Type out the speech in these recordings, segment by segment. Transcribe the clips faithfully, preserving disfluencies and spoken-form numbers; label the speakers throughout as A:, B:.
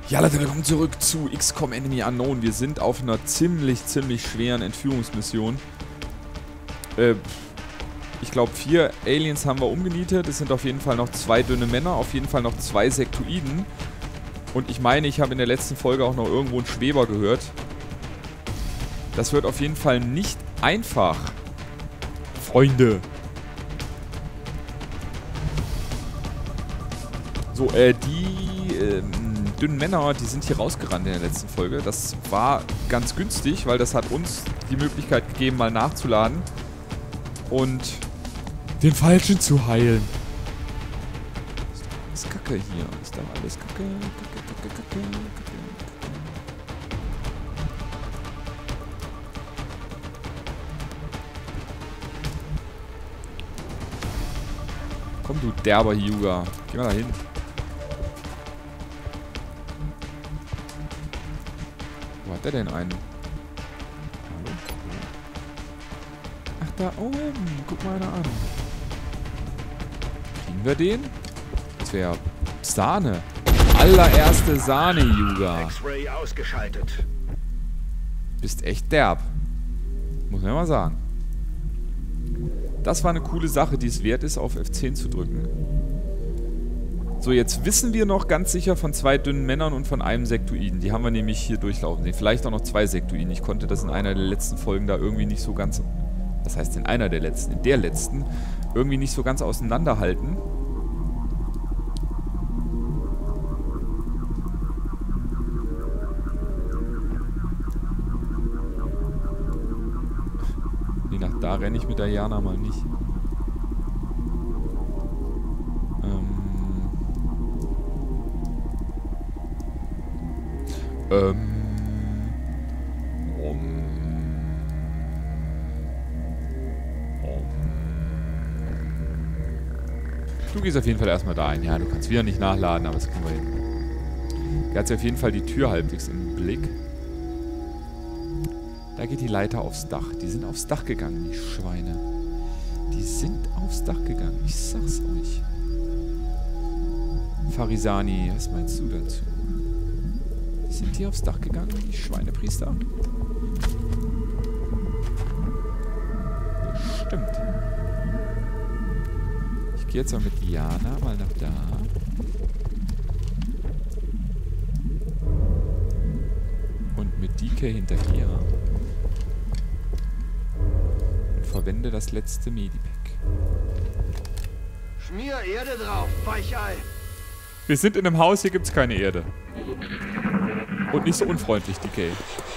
A: Ja, Leute, willkommen zurück zu X COM Enemy Unknown. Wir sind auf einer ziemlich, ziemlich schweren Entführungsmission. Äh, ich glaube, vier Aliens haben wir umgenietet. Es sind auf jeden Fall noch zwei dünne Männer, auf jeden Fall noch zwei Sektoiden. Und ich meine, ich habe in der letzten Folge auch noch irgendwo einen Schweber gehört. Das wird auf jeden Fall nicht einfach, Freunde. So, äh, die ähm, dünnen Männer, die sind hier rausgerannt in der letzten Folge. Das war ganz günstig, weil das hat uns die Möglichkeit gegeben, mal nachzuladen und den Falschen zu heilen. Ist doch alles Kacke hier. Ist doch alles Kacke, Kacke, Kacke, Kacke, Kacke. Komm, du derber Hyuga. Geh mal da hin. Wo hat der denn einen? Hallo? Ach, da oben. Guck mal einer an. Kriegen wir den? Das wäre Sahne. Allererste Sahne, Hyuga.
B: X-Ray ausgeschaltet.
A: Bist echt derb. Muss man ja mal sagen. Das war eine coole Sache, die es wert ist, auf F zehn zu drücken. So, jetzt wissen wir noch ganz sicher von zwei dünnen Männern und von einem Sektoiden. Die haben wir nämlich hier durchlaufen sehen. Vielleicht auch noch zwei Sektoiden. Ich konnte das in einer der letzten Folgen da irgendwie nicht so ganz... Das heißt, in einer der letzten, in der letzten, irgendwie nicht so ganz auseinanderhalten. Nee, nach da renne ich mit der Jana mal nicht. Ähm. Um. Um. Du gehst auf jeden Fall erstmal da ein. Ja, du kannst wieder nicht nachladen, aber das kriegen wir hin. Er hat auf jeden Fall die Tür halbwegs im Blick. Da geht die Leiter aufs Dach. Die sind aufs Dach gegangen, die Schweine. Die sind aufs Dach gegangen. Ich sag's euch. Farisani, was meinst du dazu? Sind die aufs Dach gegangen, die Schweinepriester? Bestimmt. Ich gehe jetzt mal mit Jana mal nach da. Und mit D K hinterher. Und verwende das letzte Medipack.
B: Schmier Erde drauf, Weichei.
A: Wir sind in einem Haus, hier gibt's keine Erde. Und nicht so unfreundlich, D K.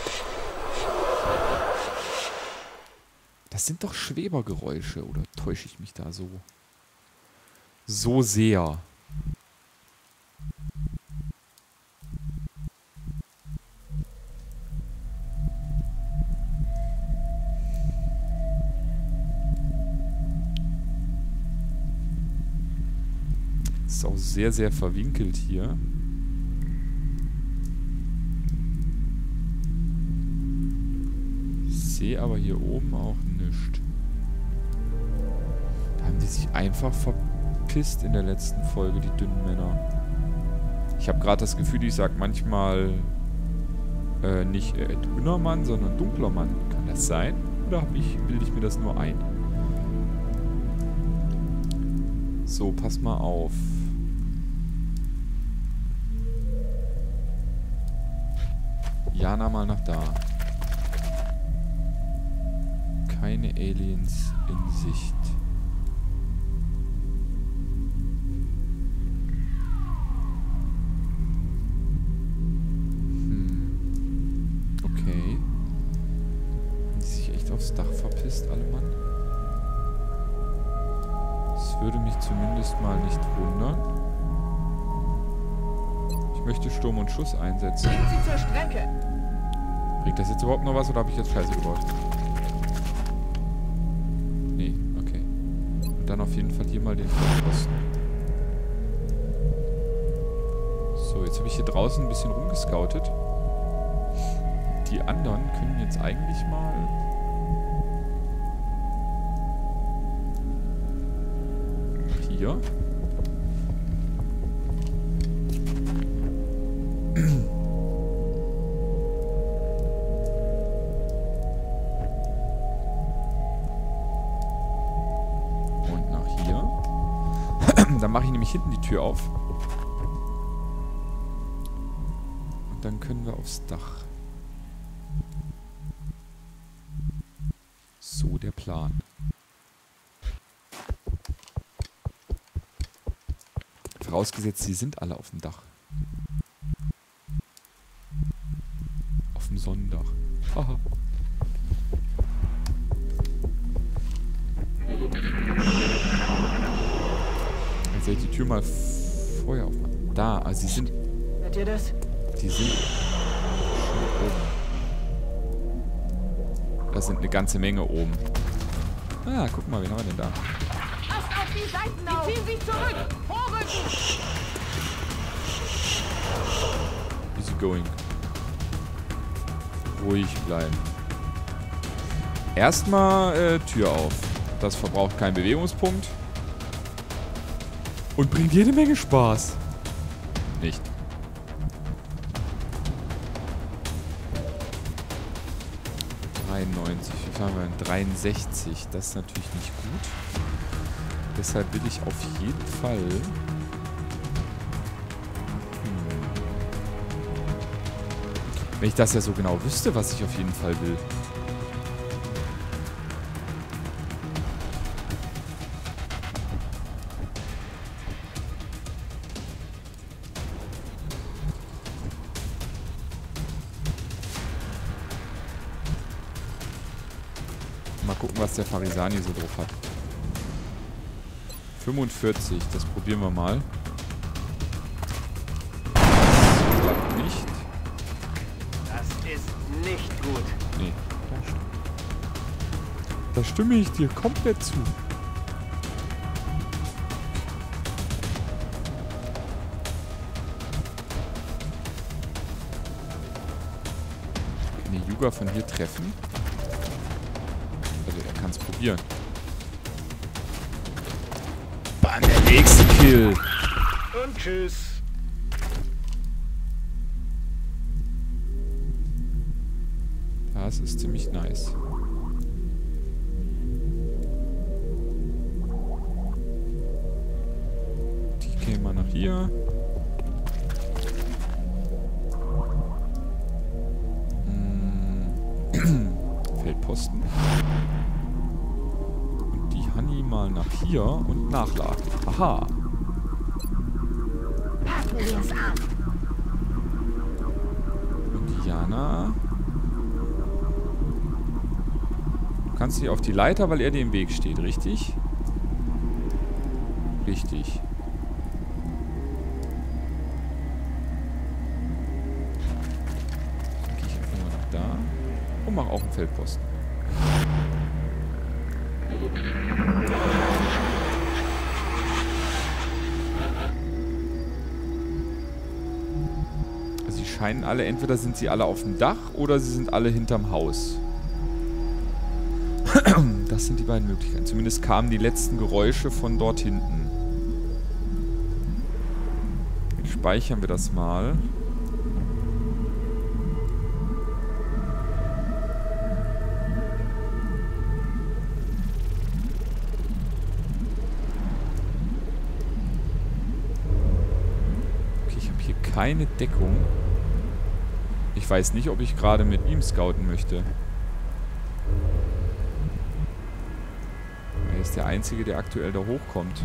A: Das sind doch Schwebergeräusche, oder täusche ich mich da so? So sehr. Ist auch sehr, sehr verwinkelt hier. Ich sehe aber hier oben auch nichts. Da haben die sich einfach verpisst in der letzten Folge, die dünnen Männer. Ich habe gerade das Gefühl, ich sage manchmal äh, nicht äh, dünner Mann, sondern dunkler Mann. Kann das sein? Oder ich, bilde ich mir das nur ein? So, pass mal auf. Jana mal nach da. Keine Aliens in Sicht. Hm. Okay. Haben die sich echt aufs Dach verpisst, alle Mann? Das würde mich zumindest mal nicht wundern. Ich möchte Sturm und Schuss einsetzen.
B: Gehen Sie zur Strecke.
A: Bringt das jetzt überhaupt noch was oder habe ich jetzt Scheiße gebaut? Nee, okay. Und dann auf jeden Fall hier mal den Posten. So, jetzt habe ich hier draußen ein bisschen rumgescoutet. Die anderen können jetzt eigentlich mal... Hier. Und nach hier. Dann mache ich nämlich hinten die Tür auf. Und dann können wir aufs Dach. So der Plan. Vorausgesetzt, sie sind alle auf dem Dach. Auf dem Sonnendach. Haha. Jetzt soll ich die Tür mal vorher aufmachen. Da, also sie sind...
B: Hört ihr das?
A: Die sind schon oben. Das sind eine ganze Menge oben. Ah, guck mal, wen haben wir denn da?
C: Passt auf die Seiten auf! Die ziehen sich zurück! Vorrücken!
A: Easy going. Ruhig bleiben. Erstmal äh, Tür auf. Das verbraucht keinen Bewegungspunkt. Und bringt jede Menge Spaß. Nicht. dreiundneunzig. Wie viel haben wir denn? dreiundsechzig. Das ist natürlich nicht gut. Deshalb will ich auf jeden Fall... Hm. Wenn ich das ja so genau wüsste, was ich auf jeden Fall will. Mal gucken, was der Farisani so drauf hat. fünfundvierzig, das probieren wir mal. Das klappt nicht.
B: Das ist nicht gut.
A: Nee, da stimme. Da stimme ich dir komplett zu. Kann der Yuga von hier treffen? Also er kann es probieren. Bam, der nächste Kill.
B: Und tschüss.
A: Das ist ziemlich nice. Die kämen mal nach hier. Hm. Feldposten. Und die Honey mal nach hier und nachladen. Aha.
C: Passen wir es an!
A: Und Jana. Du kannst nicht auf die Leiter, weil er dir im Weg steht, richtig? Richtig. Dann gehe ich einfach mal nach da und mache auch einen Feldposten. Also sie scheinen alle, entweder sind sie alle auf dem Dach oder sie sind alle hinterm Haus. Das sind die beiden Möglichkeiten. Zumindest kamen die letzten Geräusche von dort hinten. Jetzt speichern wir das mal. Okay, ich habe hier keine Deckung. Ich weiß nicht, ob ich gerade mit ihm scouten möchte. Er ist der Einzige, der aktuell da hochkommt.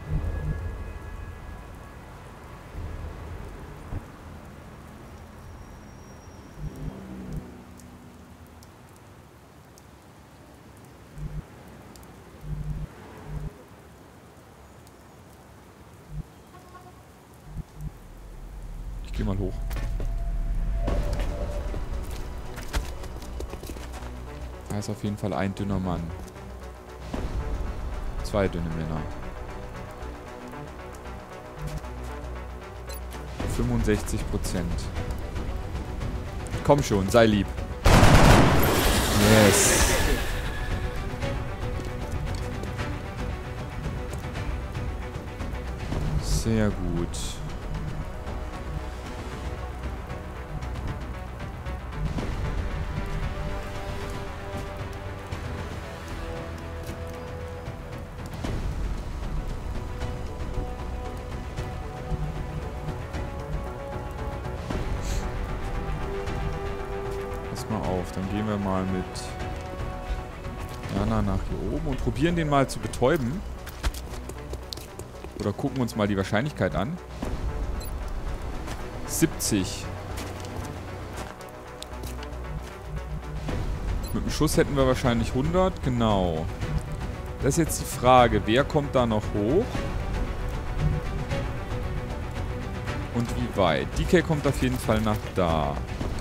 A: Ich gehe mal hoch. Da ist auf jeden Fall ein dünner Mann. Zwei dünne Männer. fünfundsechzig Prozent. Komm schon, sei lieb. Yes. Sehr gut. pass mal auf. Dann gehen wir mal mit Jana nach hier oben und probieren den mal zu betäuben. Oder gucken uns mal die Wahrscheinlichkeit an. siebzig. Mit dem Schuss hätten wir wahrscheinlich hundert. Genau. Das ist jetzt die Frage. Wer kommt da noch hoch? Und wie weit? D K kommt auf jeden Fall nach da.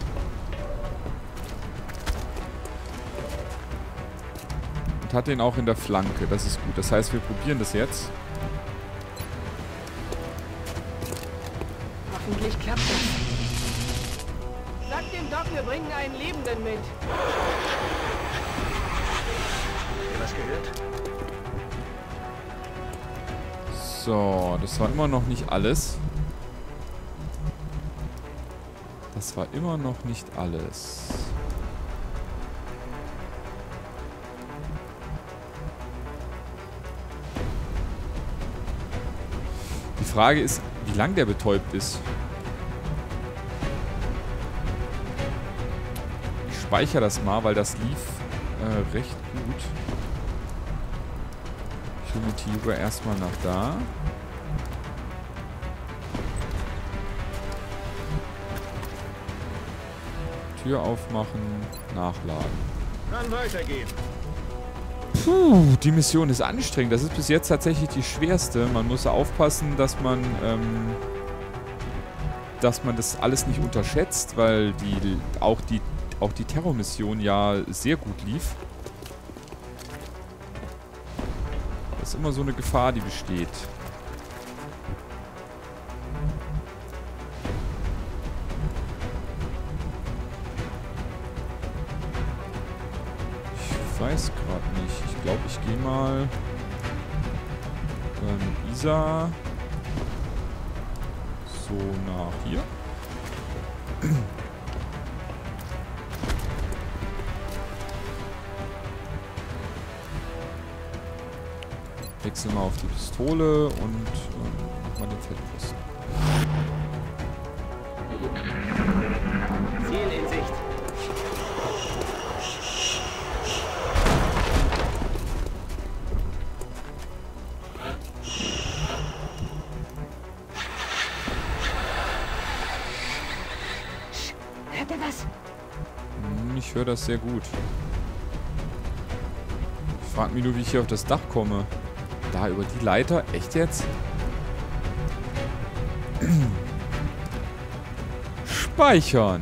A: Und hat den auch in der Flanke. Das ist gut. Das heißt, wir probieren das jetzt.
C: Hoffentlich klappt das. Sag dem Doc, wir bringen einen Lebenden mit.
B: Habt ihr was gehört?
A: So, das war immer noch nicht alles. Das war immer noch nicht alles. Die Frage ist, wie lang der betäubt ist. Ich speichere das mal, weil das lief äh, recht gut. Ich hole mit Hyuga erstmal nach da. Tür aufmachen, nachladen.
B: Kann weitergehen.
A: Puh, die Mission ist anstrengend. Das ist bis jetzt tatsächlich die schwerste. Man muss aufpassen, dass man, ähm, dass man das alles nicht unterschätzt, weil die, auch die, auch die Terrormission ja sehr gut lief. Das ist immer so eine Gefahr, die besteht. Ich weiß gerade nicht. Ich glaube, ich gehe mal äh, mit Isa so nach hier. Wechsel mal auf die Pistole und ähm, mach mal den Feldposten.
B: Ziel in Sicht.
C: Hört ihr das?
A: Hm, ich höre das sehr gut. Ich frage mich nur, wie ich hier auf das Dach komme. Da über die Leiter? Echt jetzt? Speichern.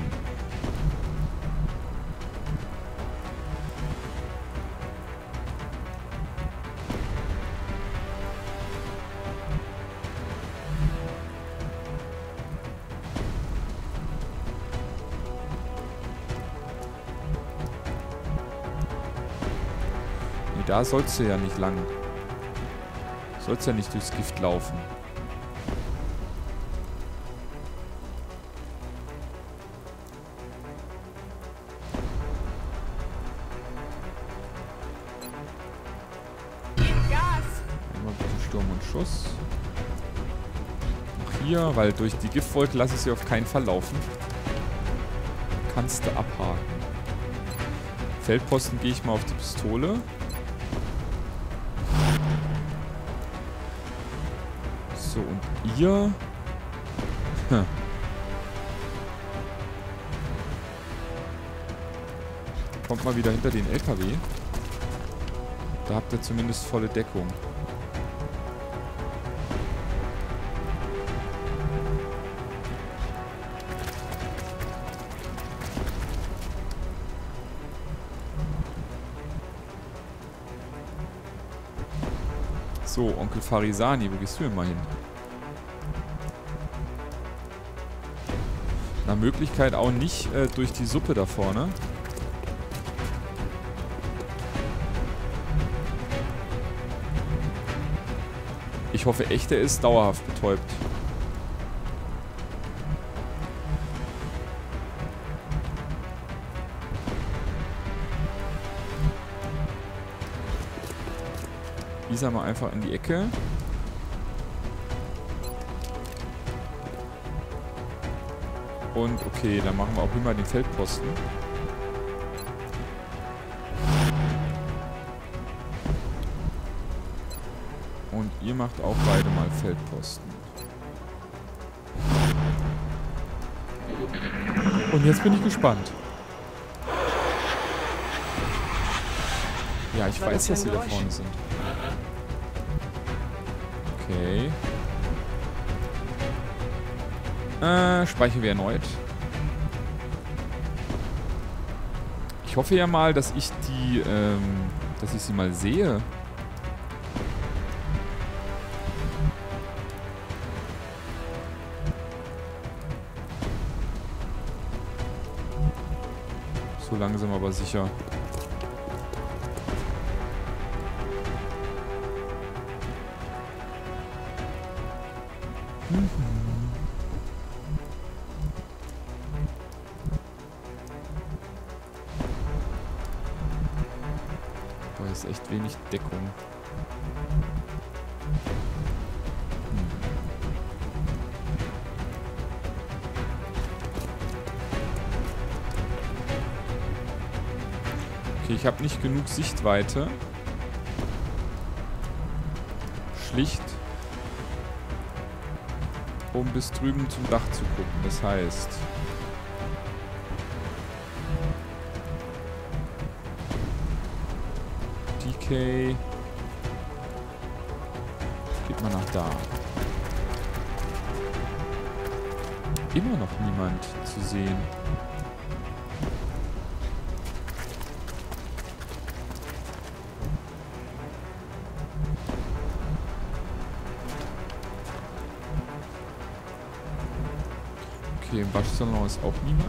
A: Nee, da sollst du ja nicht lang. Sollst ja nicht durchs Gift laufen.
C: Gas!
A: Einmal bitte Sturm und Schuss. Noch hier, weil durch die Giftwolke lasse ich sie auf keinen Fall laufen. Kannst du abhaken. Feldposten gehe ich mal auf die Pistole. So, und ihr... Hm. Kommt mal wieder hinter den L K W. Da habt ihr zumindest volle Deckung. So, Onkel Farisani, wo gehst du denn mal hin? Nach Möglichkeit auch nicht äh, durch die Suppe da vorne. Ich hoffe echt, er ist dauerhaft betäubt. Isa mal einfach in die Ecke. Und okay, dann machen wir auch immer den Feldposten. Und ihr macht auch beide mal Feldposten. Und jetzt bin ich gespannt. Ja, ich weiß, dass sie da vorne sind. Okay. Äh, speichern wir erneut. Ich hoffe ja mal, dass ich die, ähm, dass ich sie mal sehe. So langsam aber sicher. Mhm. Da ist echt wenig Deckung. Hm. Okay, ich habe nicht genug Sichtweite. Schlicht, um bis drüben zum Dach zu gucken. Das heißt... D K... Geht mal nach da. Immer noch niemand zu sehen. Okay, im Waschsalon ist auch niemand.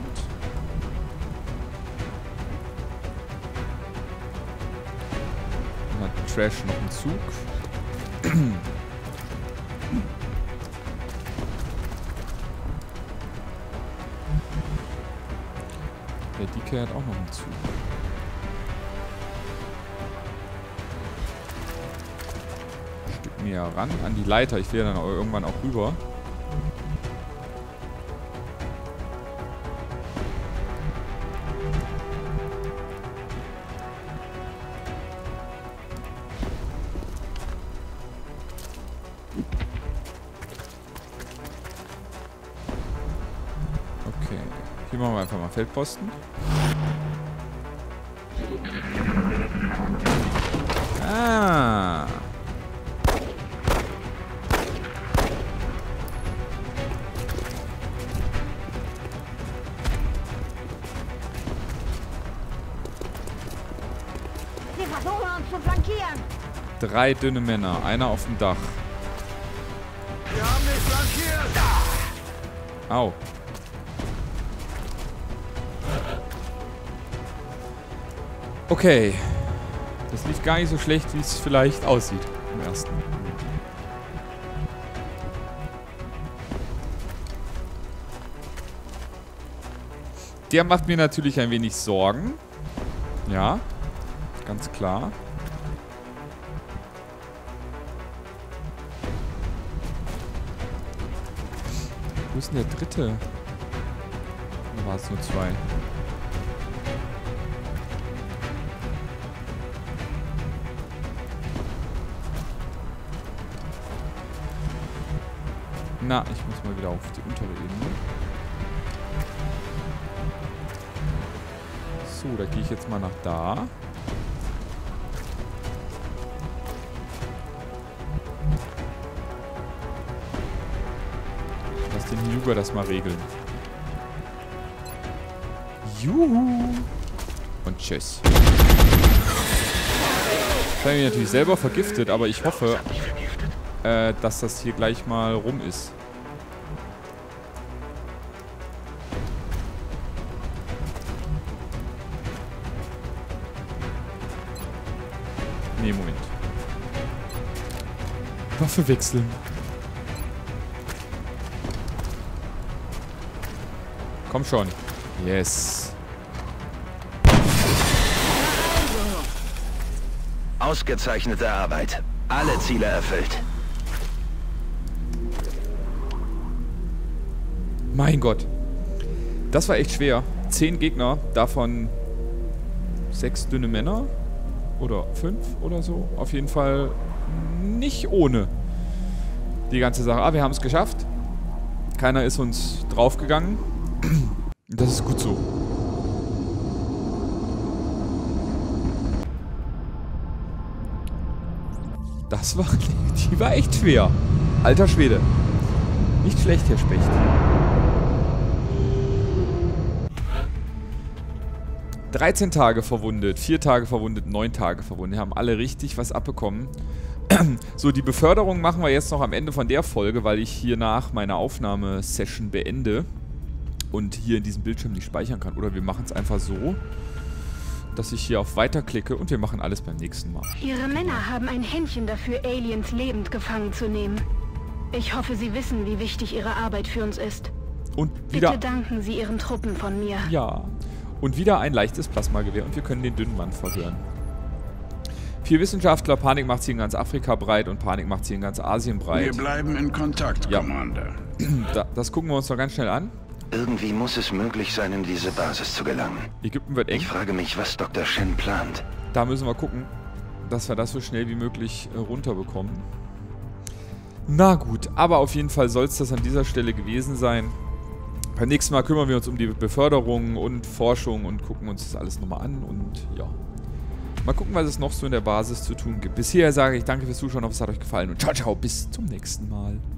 A: Dann hat Trash noch einen Zug. Der D K hat auch noch einen Zug. Ein Stück näher ran an die Leiter. Ich will dann auch irgendwann auch rüber. Hier machen wir einfach mal Feldposten. Ah.
C: Wir versuchen uns zu flankieren.
A: Drei dünne Männer, einer auf dem Dach.
B: Wir haben mich flankiert!
A: Au. Okay. Das lief gar nicht so schlecht, wie es vielleicht aussieht im ersten. Der macht mir natürlich ein wenig Sorgen. Ja, ganz klar. Wo ist denn der dritte? Oder war es nur zwei? Na, ich muss mal wieder auf die untere Ebene. So, da gehe ich jetzt mal nach da. Lass den Hyuga das mal regeln. Juhu! Und tschüss. Das habe ich natürlich selber vergiftet, aber ich hoffe, äh, dass das hier gleich mal rum ist. Nee, Moment. Waffe wechseln. Komm schon. Yes.
B: Ausgezeichnete Arbeit. Alle Ziele erfüllt.
A: Mein Gott. Das war echt schwer. Zehn Gegner, davon sechs dünne Männer. Oder fünf oder so. Auf jeden Fall nicht ohne die ganze Sache. Aber wir haben es geschafft. Keiner ist uns draufgegangen. Das ist gut so. Das war... Die war echt schwer. Alter Schwede. Nicht schlecht, Herr Specht. dreizehn Tage verwundet, vier Tage verwundet, neun Tage verwundet. Wir haben alle richtig was abbekommen. So, die Beförderung machen wir jetzt noch am Ende von der Folge, weil ich hiernach meine Aufnahmesession beende und hier in diesem Bildschirm nicht speichern kann. Oder wir machen es einfach so, dass ich hier auf Weiter klicke und wir machen alles beim nächsten Mal.
D: Ihre Männer haben ein Händchen dafür, Aliens lebend gefangen zu nehmen. Ich hoffe, Sie wissen, wie wichtig Ihre Arbeit für uns ist.
A: Und wieder...
D: Bitte danken Sie Ihren Truppen von mir.
A: Ja. Und wieder ein leichtes Plasmagewehr und wir können den dünnen Mann verhören. Vier Wissenschaftler, Panik macht sie in ganz Afrika breit und Panik macht sie in ganz Asien breit.
E: Wir bleiben in Kontakt,
A: Ja.
E: Commander.
A: Da, das gucken wir uns noch ganz schnell an.
B: Irgendwie muss es möglich sein, in diese Basis zu gelangen.
A: Ägypten wird eng.
B: Ich frage mich, was Doktor Shen plant.
A: Da müssen wir gucken, dass wir das so schnell wie möglich äh, runterbekommen. Na gut, aber auf jeden Fall soll es das an dieser Stelle gewesen sein. Beim nächsten Mal kümmern wir uns um die Beförderung und Forschung und gucken uns das alles nochmal an und ja. Mal gucken, was es noch so in der Basis zu tun gibt. Bisher sage ich danke fürs Zuschauen, hoffe es hat euch gefallen und ciao, ciao, bis zum nächsten Mal.